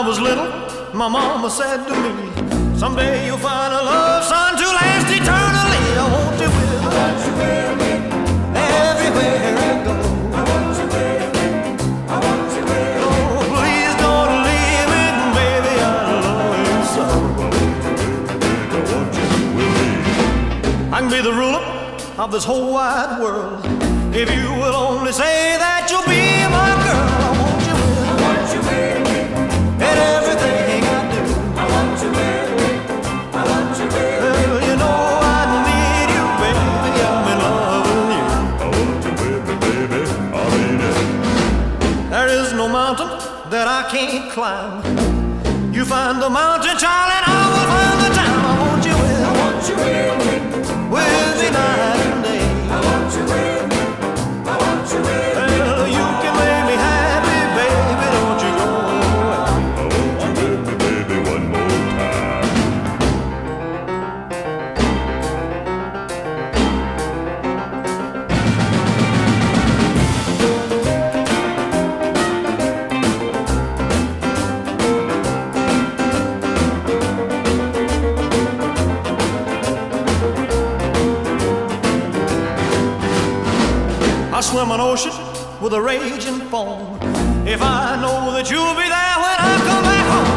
was little, my mama said to me, someday you'll find a love, son, to last eternally. I want you with me. I want you with me. Everywhere I go. I want you with me. I want you with me. Oh, please don't leave me, baby, I love you so. I want you with me. I can be the ruler of this whole wide world if you will only say that you'll be my girl. I want you with me. I want you with me. And everything I do. I want you with me. I want you with me. Well, you know I need you, baby. I'm in love with you. I want you with me, baby. I mean it. There is no mountain that I can't climb. You find the mountain, child, and I will find the time. I want you with me. I want you with me. With me night and day. I want you with me. I want you with me. Well, you can make me happy, baby. Don't you go away. I want you with me, baby, one more time. I swim an ocean with a raging foam if I know that you'll be there when I come back home.